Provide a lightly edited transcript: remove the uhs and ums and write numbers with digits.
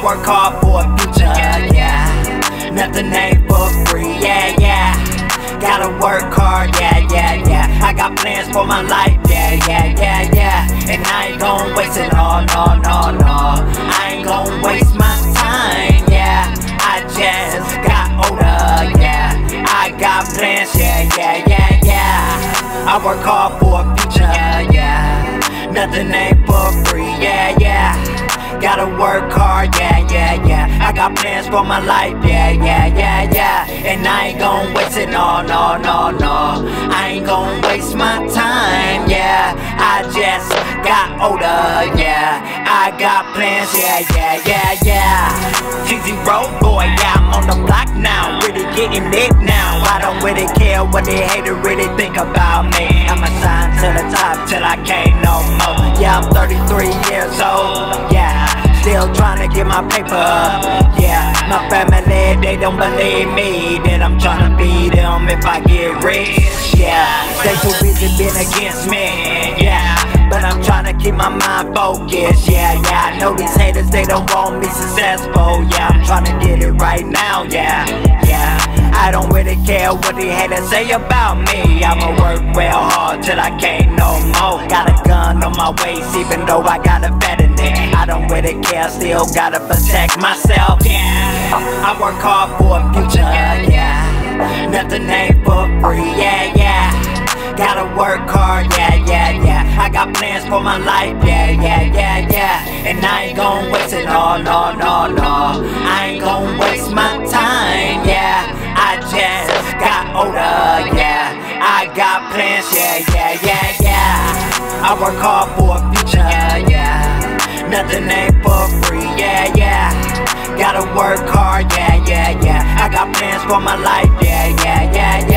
work hard for a future, yeah. Nothing ain't for free, yeah, yeah. Gotta work hard, yeah, yeah, yeah. I got plans for my life, yeah, yeah, yeah, yeah. And I ain't gon' waste it all, no, no, no. I ain't gon' waste my time, yeah. I just got older, yeah. I got plans, yeah, yeah, yeah, yeah. I work hard for a future, yeah. Nothing ain't for free, yeah, yeah. Gotta work hard, yeah, yeah, yeah. I got plans for my life, yeah, yeah, yeah, yeah. And I ain't gon' waste it, no, no, no, no. I ain't gon' waste my time, yeah. I just got older, yeah. I got plans, yeah, yeah, yeah, yeah. Cheesy road boy, yeah, I'm on the block now. Really getting it now. I don't really care what they hate or really think about me. I'ma shine to the top till I can't no more. Yeah, I'm 33 years old, yeah. Still trying to get my paper up, yeah. My family, they don't believe me that I'm trying to be them if I get rich, yeah. They too busy being against me, yeah. But I'm trying to keep my mind focused, yeah, yeah. I know these haters, they don't want me successful, yeah. I'm trying to get it right now, yeah, yeah. I don't really care what they haters say about me. I'ma work real hard till I can't no more. Got a gun on my waist even though I got a fat in it. I don't really care, still gotta protect myself, yeah. I work hard for a future, yeah. Nothing ain't for free, yeah, yeah. Gotta work hard, yeah, yeah, yeah. I got plans for my life, yeah, yeah, yeah, yeah. And I ain't gon' waste it all, no, no, no. I ain't gon' waste my time, yeah. I just got older, yeah. I got plans, yeah, yeah, yeah, yeah. I work hard for a future, yeah. Nothing ain't for free, yeah, yeah. Gotta work hard, yeah, yeah, yeah. I got plans for my life, yeah, yeah, yeah, yeah.